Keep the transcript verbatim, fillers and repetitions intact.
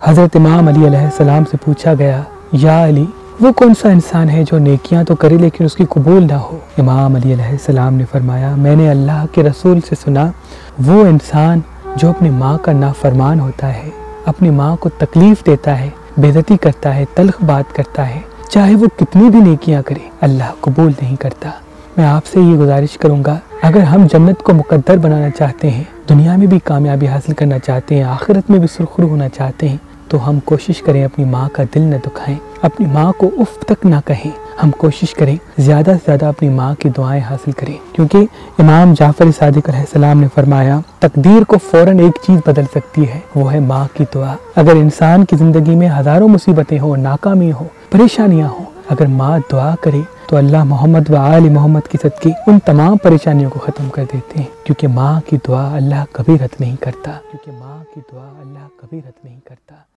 حضرت امام علی علیہ السلام سے پوچھا گیا، یا علی وہ کون سا انسان ہے جو نیکیاں تو کرے لیکن اس کی قبول نہ ہو؟ امام علی علیہ السلام نے فرمایا، میں نے اللہ کے رسول سے سنا، وہ انسان جو اپنی ماں کا نافرمان ہوتا ہے، اپنی ماں کو تکلیف دیتا ہے، بے عزتی کرتا ہے، تلخ بات کرتا ہے، چاہے وہ کتنی بھی نیکیاں کرے، اللہ قبول نہیں کرتا۔ میں آپ سے یہ گزارش کروں گا، اگر ہم جنت کو مقدر بنانا چاہتے ہیں، دنیا میں بھی کامیابی حاصل کرنا چاہتے ہیں، آخرت میں بھی سرخرو ہونا چاہتے ہیں، تو ہم کوشش کریں اپنی ماں کا دل نہ دکھائیں، اپنی ماں کو اف تک نہ کہیں۔ ہم کوشش کریں زیادہ سے زیادہ اپنی ماں کی دعائیں حاصل کریں، کیونکہ امام جعفر صادق علیہ السلام نے فرمایا، تقدیر کو فوراً ایک چیز بدل سکتی ہے، وہ ہے ماں کی دعا۔ اگر انسان کی زندگی میں ہزاروں مصیبتیں ہوں، ناکامی ہو، پریشانیاں ہوں، اگر ماں دعا کرے تو اللہ محمد و آل محمد کی صدقے ان تمام پریشانیوں کو ختم کر دیتے ہیں، کیونکہ ماں کی دعا اللہ کبھی رد نہیں کرتا کیونکہ ماں کی دعا اللہ کبھی رد نہیں کرتا